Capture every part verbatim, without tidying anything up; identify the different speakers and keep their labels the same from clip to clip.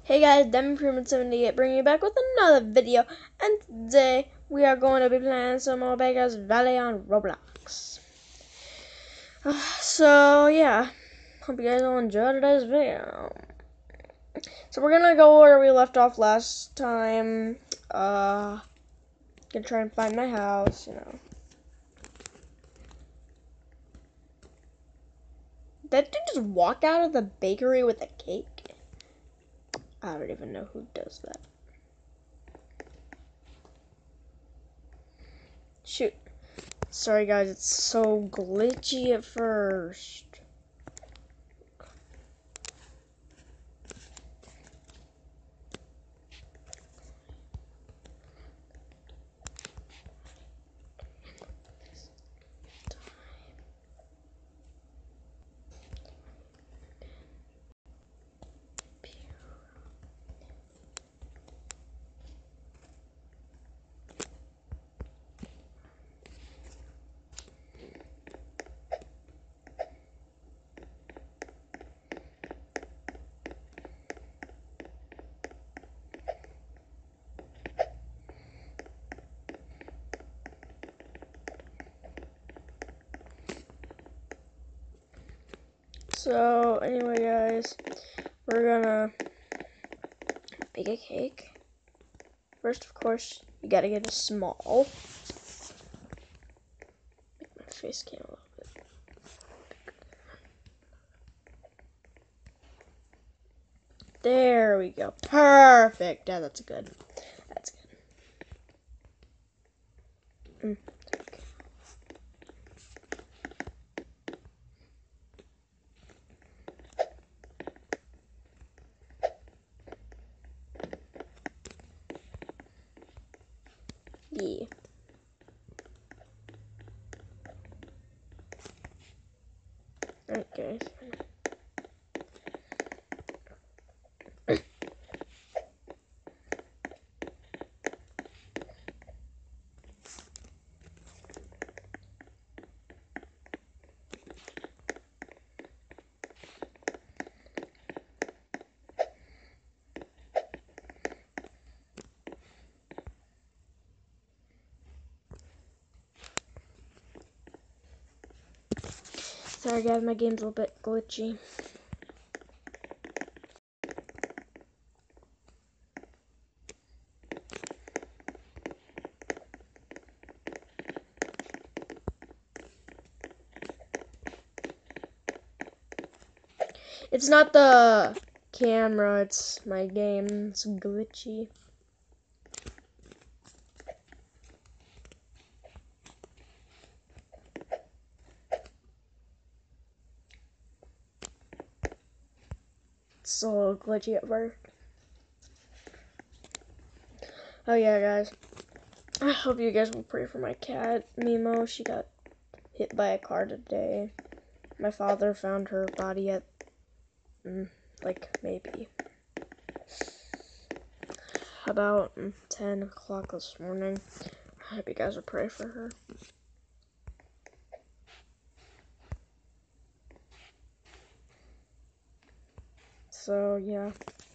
Speaker 1: Hey guys, Demon seventy-eight bringing you back with another video, and today we are going to be playing some more Beggars Valley on Roblox. Uh, so yeah, hope you guys will enjoy today's video. So we're gonna go where we left off last time. Uh, gonna try and find my house, you know. That dude just walk out of the bakery with a cake? I don't even know who does that. Shoot. Sorry guys, it's so glitchy at first. So anyway guys, we're gonna bake a cake. First of course, you gotta get a small. Make my face cam a little bit. There we go. Perfect. Yeah, that's good. That's good. Mm. Yeah. Alright guys. Sorry guys, my game's a little bit glitchy. It's not the camera, it's my game. It's glitchy. It's so glitchy at first. Oh yeah guys, I hope you guys will pray for my cat, Mimo. She got hit by a car today. My father found her body at, mm, like, maybe about mm, ten o'clock this morning. I hope you guys will pray for her. So, yeah.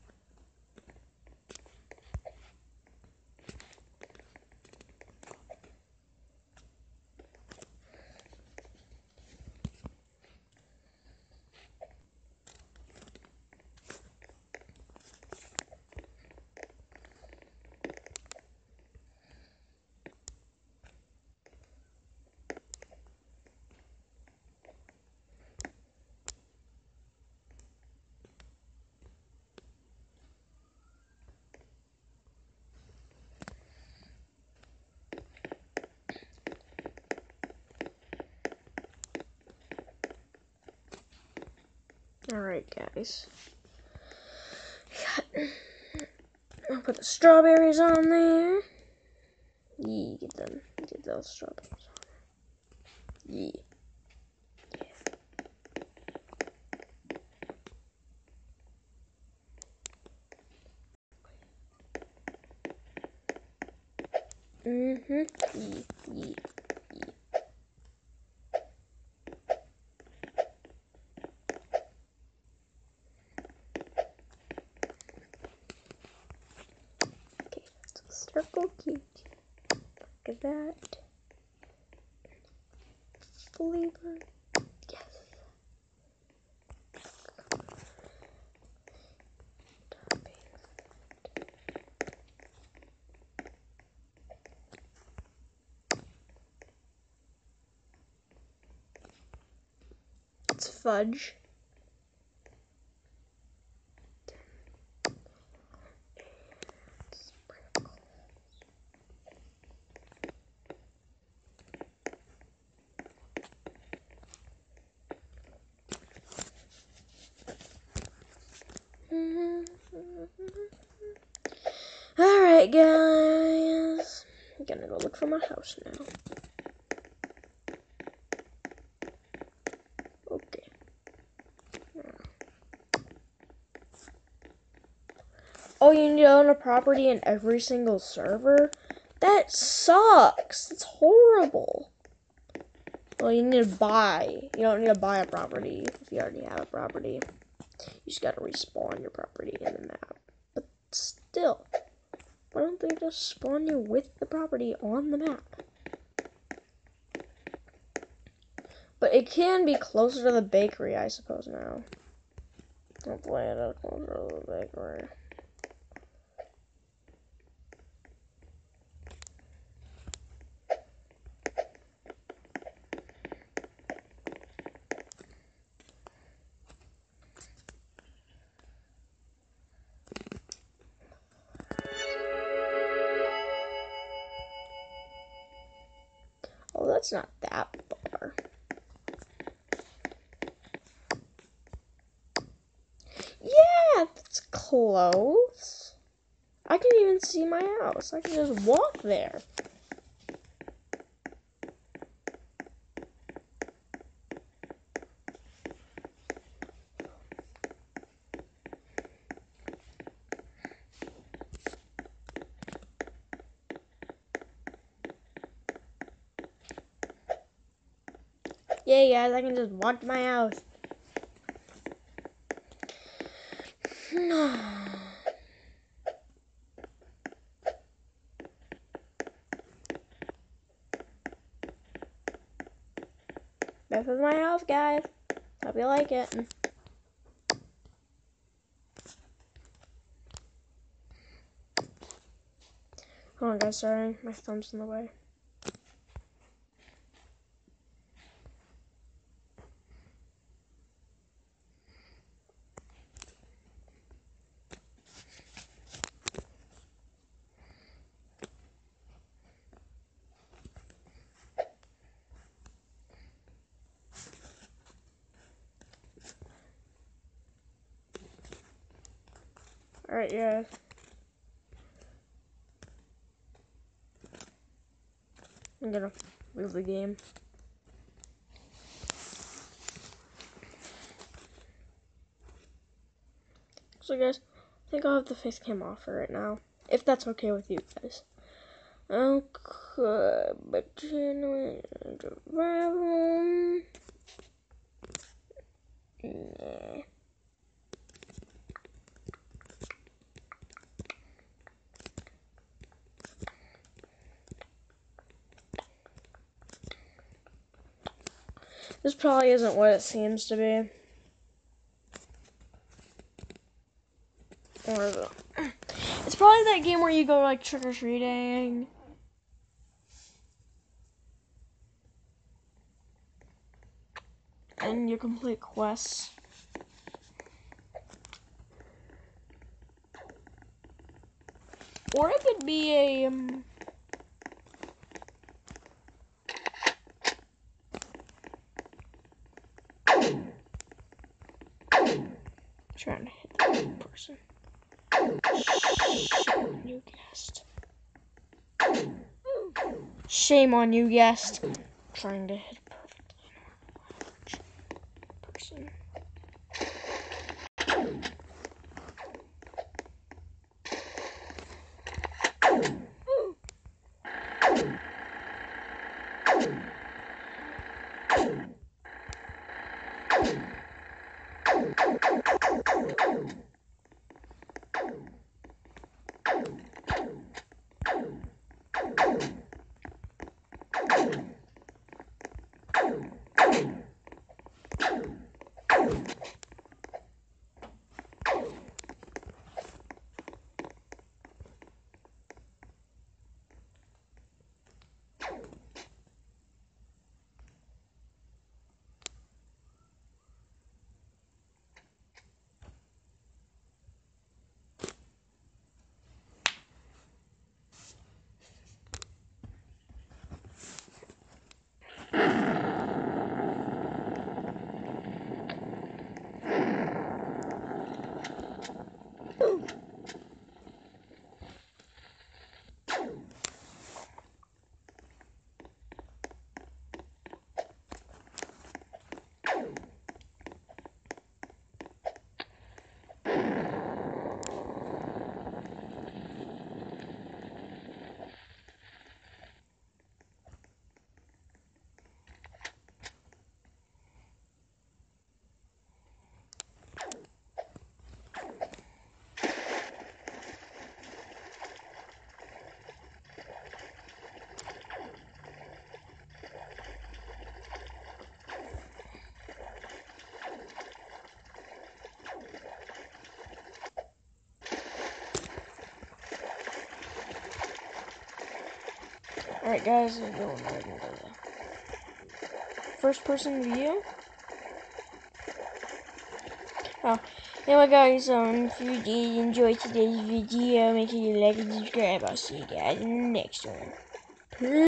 Speaker 1: Alright, guys. I'll put the strawberries on there. Yeah, get them. Get those strawberries on there. Yeah. Mm-hmm. Yeah, yeah, yeah. Sparkle cutie. Look at that. Flavor. Yes. It's fudge. Alright, guys. I'm gonna go look for my house now. Okay. Oh, you need to own a property in every single server? That sucks. It's horrible. Well, you need to buy. You don't need to buy a property if you already have a property. You just gotta respawn your property in the map. But still, why don't they just spawn you with the property on the map? But it can be closer to the bakery, I suppose, now. Hopefully it is closer to the bakery. Oh, that's not that far. Yeah, that's close. I can even see my house. I can just walk there. Yeah, guys, I can just walk to my house. This is my house, guys. Hope you like it. Hold on, guys, sorry. My thumb's in the way. Alright, guys. I'm gonna move the game. So, guys, I think I'll have the face cam off for right now. If that's okay with you guys. Okay, but you know, yeah. This probably isn't what it seems to be. Or is it? It's probably that game where you go like trick-or-treating. And you complete quests. Or it could be a um, trying to hit the wrong person. Shame on you, guest. Shame on you, guest. Trying to hit perfectly person. Alright, guys, we're going right into the first person view. Oh, anyway, guys, um, if you did enjoy today's video, make sure you like and subscribe. I'll see you guys in the next one. Peace.